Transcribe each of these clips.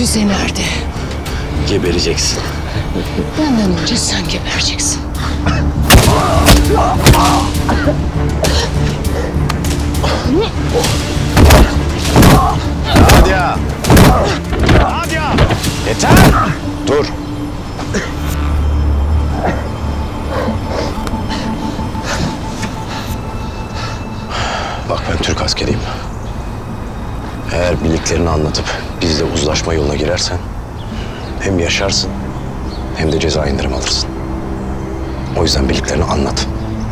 Füze nerede? Gebereceksin. Benden önce sen gebereceksin. Nadia! Nadia! Yeter! Dur. Bak ben Türk askeriyim. Eğer bildiklerini anlatıp bizle uzlaşma yoluna girersen hem yaşarsın hem de ceza indirim alırsın. O yüzden bildiklerini anlat.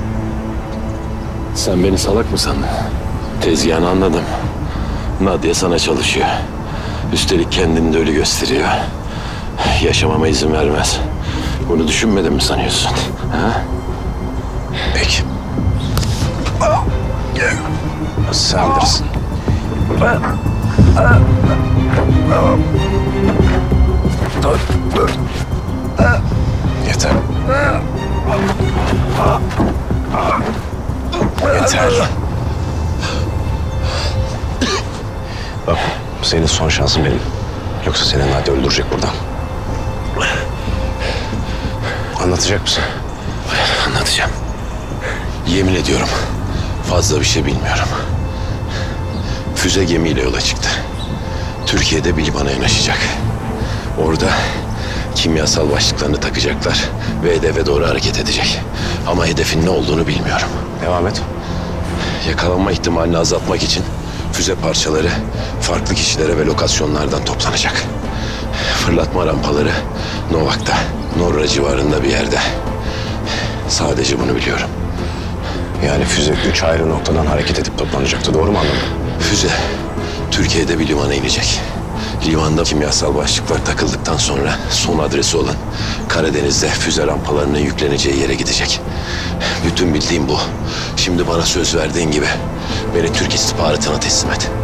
Sen beni salak mı sandın? Tezgahını anladım. Nadia sana çalışıyor. Üstelik kendini de ölü gösteriyor. Yaşamama izin vermez. Bunu düşünmedin mi sanıyorsun? Ha? Peki. Sen bilirsin. Dur. Yeter. Yeter. Bak, senin son şansın benim. Yoksa seni Nadia öldürecek buradan. Anlatacak mısın? Anlatacağım. Yemin ediyorum fazla bir şey bilmiyorum. Füze gemiyle yola çıktı. Türkiye'de bir limana yanaşacak. Orada kimyasal başlıklarını takacaklar ve hedefe doğru hareket edecek. Ama hedefin ne olduğunu bilmiyorum. Devam et. Yakalanma ihtimalini azaltmak için füze parçaları farklı kişilere ve lokasyonlardan toplanacak. Fırlatma rampaları Novak'ta, Norra civarında bir yerde. Sadece bunu biliyorum. Yani füze 3 ayrı noktadan hareket edip toplanacaktı. Doğru mu anladım? Füze Türkiye'de bir limana inecek. Limanda kimyasal başlıklar takıldıktan sonra son adresi olan Karadeniz'de füze rampalarının yükleneceği yere gidecek. Bütün bildiğim bu. Şimdi bana söz verdiğin gibi beni Türk istihbaratına teslim et.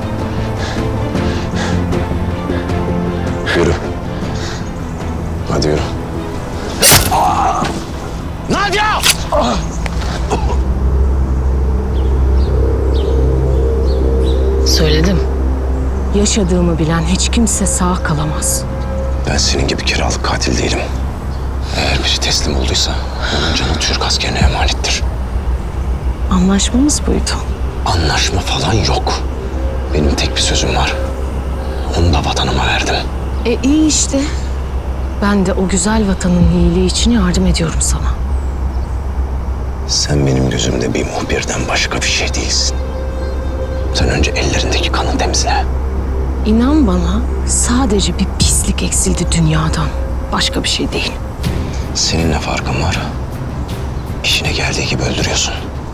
Yürü. Hadi yürü. Nadia! Söyledim. Yaşadığımı bilen hiç kimse sağ kalamaz. Ben senin gibi kiralık katil değilim. Eğer biri teslim olduysa onun canı Türk askerine emanettir. Anlaşmamız buydu. Anlaşma falan yok. Benim tek bir sözüm var. Onu da vatanıma verdim. İyi işte. Ben de o güzel vatanın iyiliği için yardım ediyorum sana. Sen benim gözümde bir muhbirden başka bir şey değilsin. Sen önce ellerindeki kanı temizle. İnan bana, sadece bir pislik eksildi dünyadan. Başka bir şey değil. Senin ne farkın var? İşine geldiği gibi öldürüyorsun.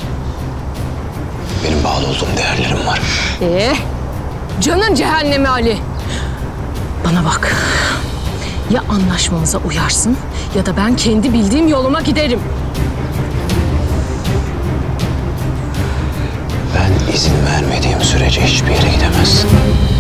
Benim bağlı olduğum değerlerim var. Canın cehennemi Ali. Bana bak. Ya anlaşmamıza uyarsın ya da ben kendi bildiğim yoluma giderim. Ben izin vermediğim sürece hiçbir yere gidemezsin.